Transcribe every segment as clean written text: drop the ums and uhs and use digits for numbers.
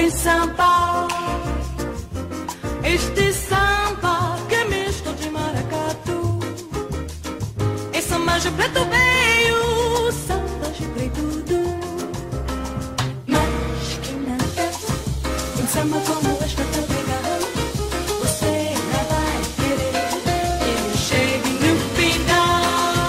em samba. Este samba que é misto de maracatu. É samba de preto veio, samba de preto. Mas que nada, um samba como este tão legal, você não vai querer que ele chegue no final.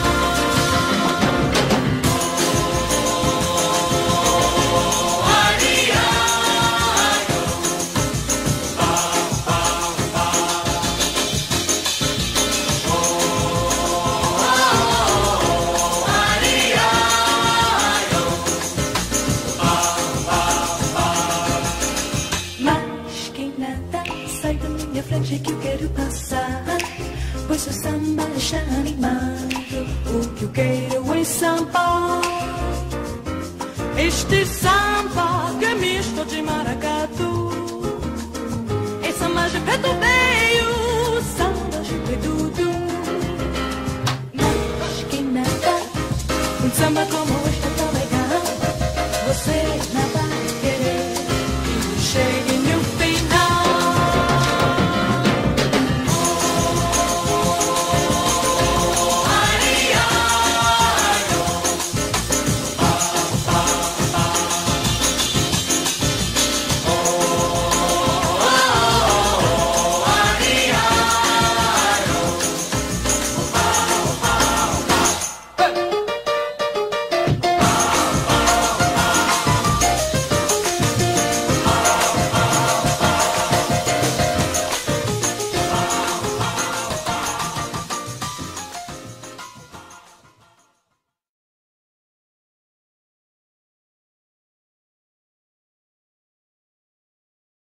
Que eu quero passar, pois o samba está animado. O que eu quero é samba. Este samba que é misto de maracatu. É samba de preto veio, samba de preto. Mas que nada, um samba como